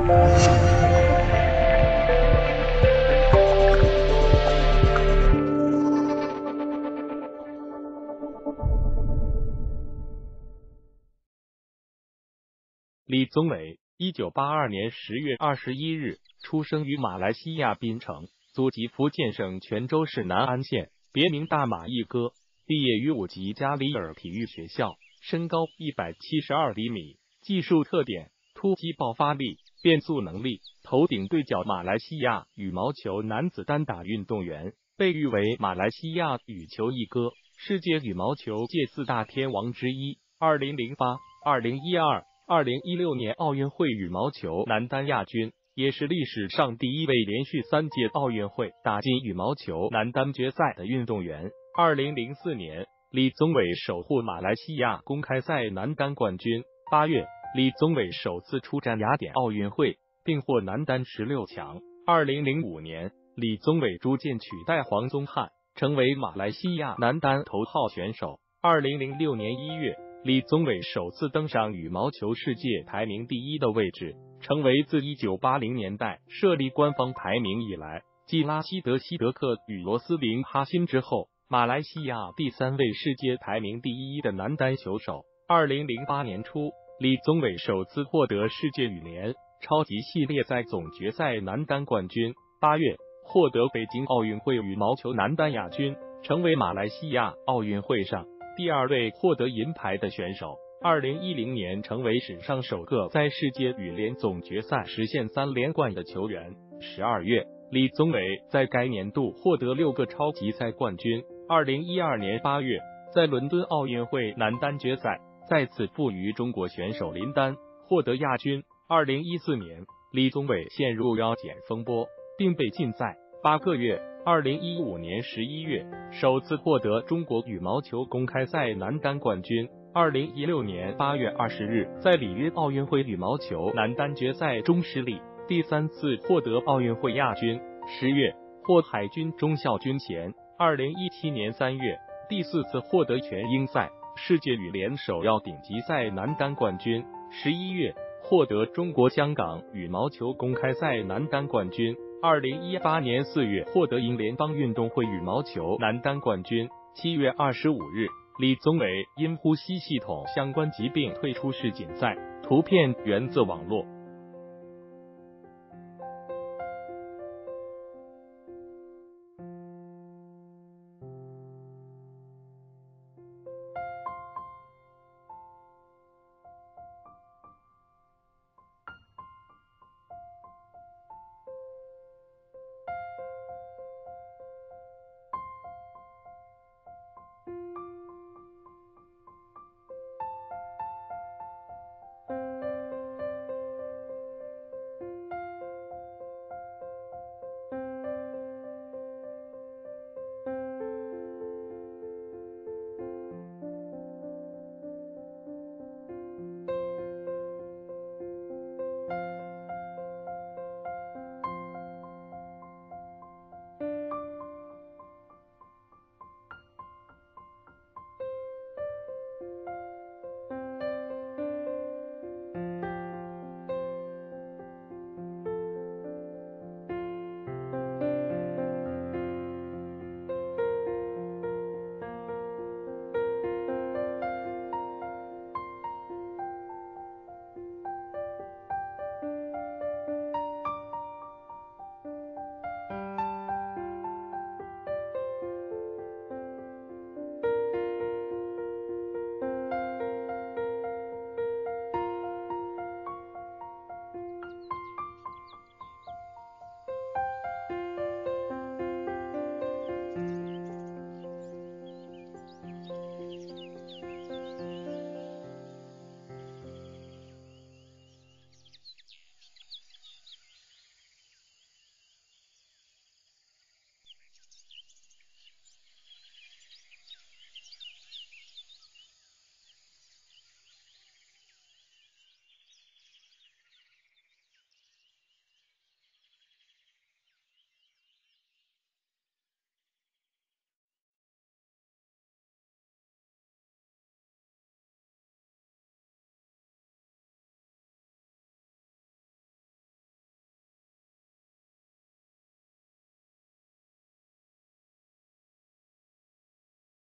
李宗伟，1982年10月21日出生于马来西亚槟城，祖籍福建省泉州市南安县，别名大马一哥。毕业于5级加里尔体育学校，身高172厘米，技术特点：突击爆发力、变速能力，头顶对角。马来西亚羽毛球男子单打运动员，被誉为马来西亚羽球一哥，世界羽毛球界4大天王之一。2008、2012、2016年奥运会羽毛球男单亚军，也是历史上第一位连续3届奥运会打进羽毛球男单决赛的运动员。2004年，李宗伟守护马来西亚公开赛男单冠军。8月，李宗伟首次出战雅典奥运会，并获男单16强。2005年，李宗伟逐渐取代黄宗翰，成为马来西亚男单头号选手。2006年1月，李宗伟首次登上羽毛球世界排名第1的位置，成为自1980年代设立官方排名以来，继拉希德·希德克与罗斯林·哈辛之后，马来西亚第3位世界排名第1的男单球手。2008年初，李宗伟首次获得世界羽联超级系列赛总决赛男单冠军。8月，获得北京奥运会羽毛球男单亚军，成为马来西亚奥运会上第2位获得银牌的选手。2010年，成为史上首个在世界羽联总决赛实现3连冠的球员。12月，李宗伟在该年度获得6个超级赛冠军。2012年8月，在伦敦奥运会男单决赛再次负于中国选手林丹，获得亚军。2014年，李宗伟陷入腰检风波，并被禁赛8个月。2015年11月，首次获得中国羽毛球公开赛男单冠军。2016年8月20日，在里约奥运会羽毛球男单决赛中失利，第3次获得奥运会亚军。10月，获海军中校军衔。2017年3月，第4次获得全英赛世界羽联首要顶级赛男单冠军。11月，获得中国香港羽毛球公开赛男单冠军。2018年4月，获得英联邦运动会羽毛球男单冠军。7月25日，李宗伟因呼吸系统相关疾病退出世锦赛。图片源自网络。